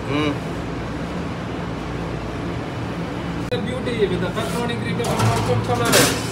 The beauty with the first morning greeting of Solaris.